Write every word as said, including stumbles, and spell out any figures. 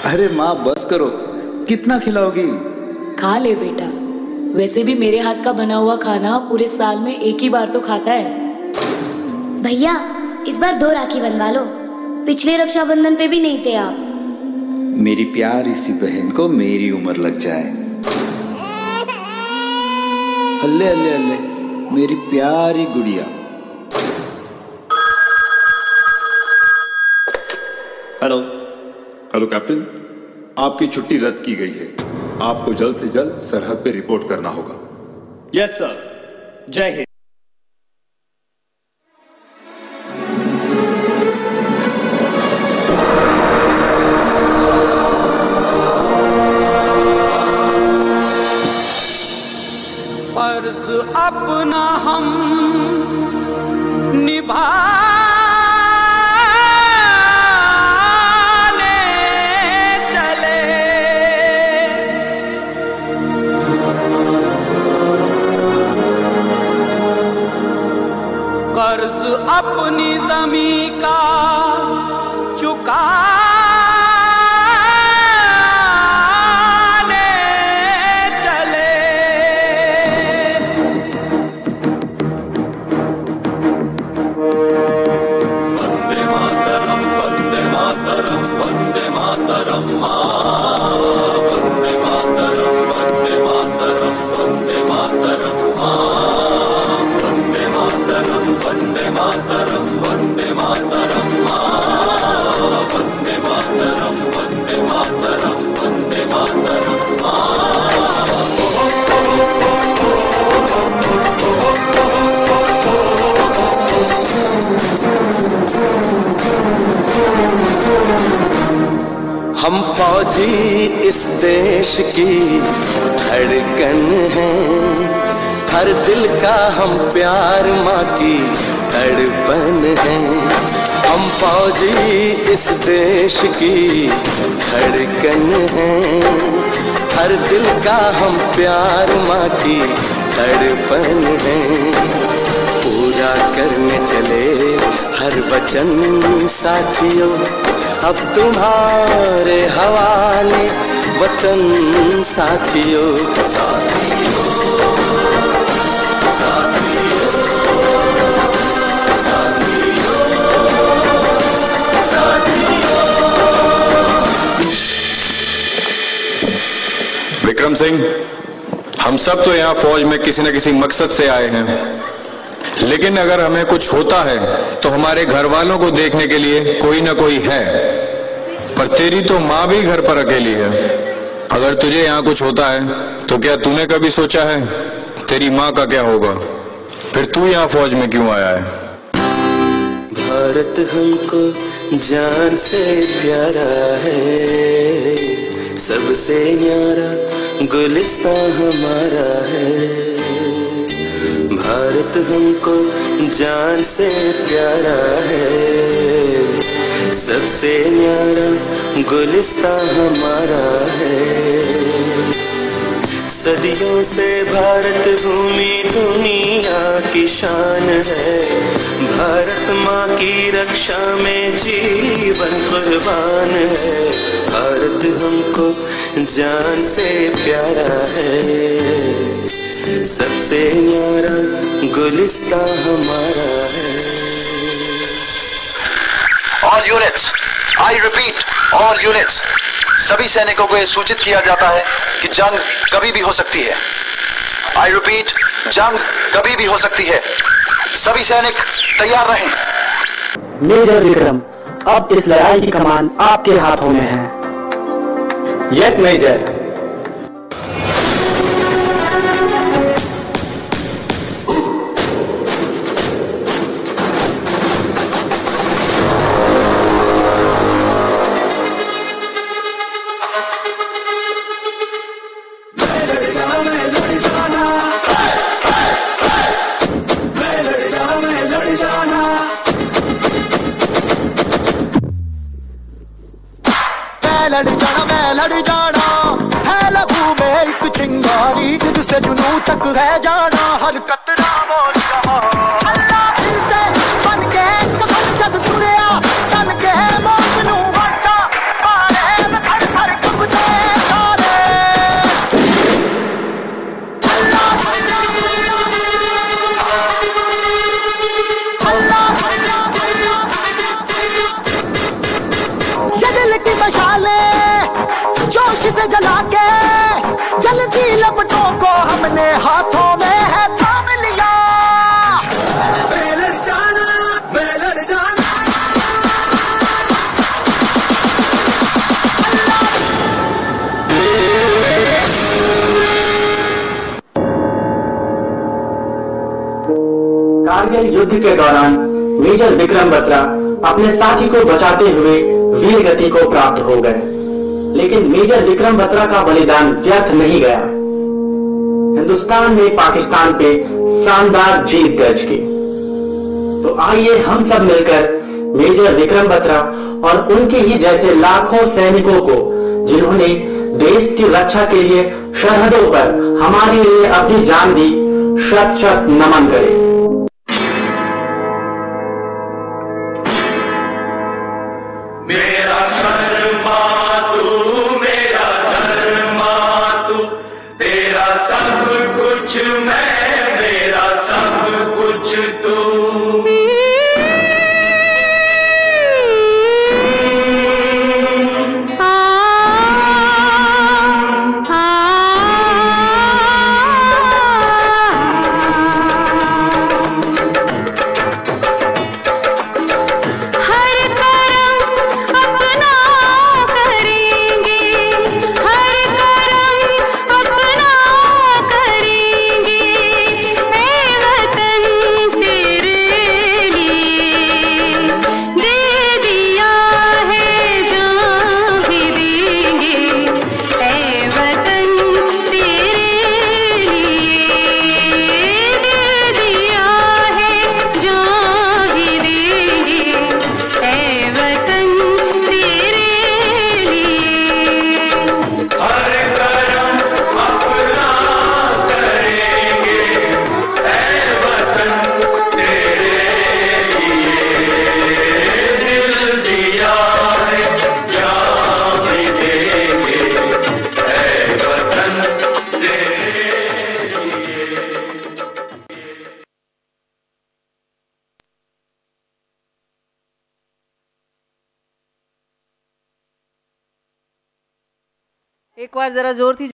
अरे माँ बस करो, कितना खिलाओगी? खा ले बेटा, वैसे भी मेरे हाथ का बना हुआ खाना पूरे साल में एक ही बार तो खाता है। भैया इस बार दो राखी बनवा लो, पिछले रक्षाबंधन पे भी नहीं थे आप। मेरी प्यारी सी बहन को मेरी उम्र लग जाए। अल्ले अल्ले अल्ले, मेरी प्यारी गुड़िया। हेलो हेलो कैप्टन, आपकी छुट्टी रद्द की गई है। आपको जल्द से जल्द सरहद पे रिपोर्ट करना होगा। यस सर, जय हिंद। फर्ज अपना हम निभा कर्ज अपनी ज़मीं का चुकाने चले। वंदे मातरम वंदे मातरम वंदे मातरम माँ, वंदे मातरम वंदे मातरम वंदे मातरम माँ, वंदे मातरम वंदे मातरम वंदे मातरम माँ, वंदे मातरम वंदे मातरम वंदे मातरम माँ। हम फौजी इस देश की धड़कन हैं, हर दिल का हम प्यार माँ की तड़पन है। हम फौजी इस देश की धड़कन है, हर दिल का हम प्यार माँ की तड़पन है। पूरा करने चले हर वचन साथियों, अब तुम्हारे हवाले वतन साथियों। साथियों विक्रम सिंह, हम सब तो यहाँ फौज में किसी न किसी मकसद से आए हैं, लेकिन अगर हमें कुछ होता है तो हमारे घर वालों को देखने के लिए कोई ना कोई है। पर तेरी तो माँ भी घर पर अकेली है। अगर तुझे यहाँ कुछ होता है तो क्या तूने कभी सोचा है तेरी माँ का क्या होगा? फिर तू यहाँ फौज में क्यों आया है? भारत हमको जान से प्यारा है, सबसे न्यारा गुलिस्तां हमारा है। भारत हमको जान से प्यारा है, सबसे न्यारा गुलिस्तां हमारा है। सदियों से भारत भूमि दुनिया की शान है, भारत माँ की रक्षा में जीवन कुर्बान है। भारत हमको जान से प्यारा है, सबसे न्यारा गुलिस्तां हमारा है। All units, I repeat, all units, सभी सैनिकों को यह सूचित किया जाता है कि जंग कभी भी हो सकती है। I repeat, जंग कभी भी हो सकती है। सभी सैनिक तैयार रहें। मेजर विक्रम, अब इस लड़ाई की कमान आपके हाथों में है। Yes major. लड़ जाना मैं लड़ जाना है, लहू में एक चिंगारी, सिर से जुनून तक है जाना, हर कतरा बोल रहा अल्लाह फिर से बन के कदम जब तुरया, तन के मौत नू बचा मारे में खड़ खड़ प्यार की मशाले जोश से जला के जलती लपटों को हमने हाथों में है थाम लिया। मैं लड़ जाना, मैं लड़ जाना। कारगिल युद्ध के दौरान मेजर विक्रम बत्रा अपने साथी को बचाते हुए वीर गति को प्राप्त हो गए, लेकिन मेजर विक्रम बत्रा का बलिदान व्यर्थ नहीं गया। हिंदुस्तान ने पाकिस्तान पे शानदार जीत दर्ज की। तो आइए हम सब मिलकर मेजर विक्रम बत्रा और उनके ही जैसे लाखों सैनिकों को, जिन्होंने देश की रक्षा के लिए सरहदों पर हमारे लिए अपनी जान दी, शत शत नमन करें। मेरा धर्मा तू, मेरा धर्मा तू, तेरा सब कुछ मैं, मेरा सब कुछ तू। एक बार जरा जोर थी।